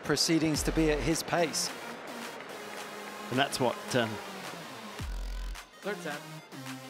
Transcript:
proceedings to be at his pace. And that's what... Third set.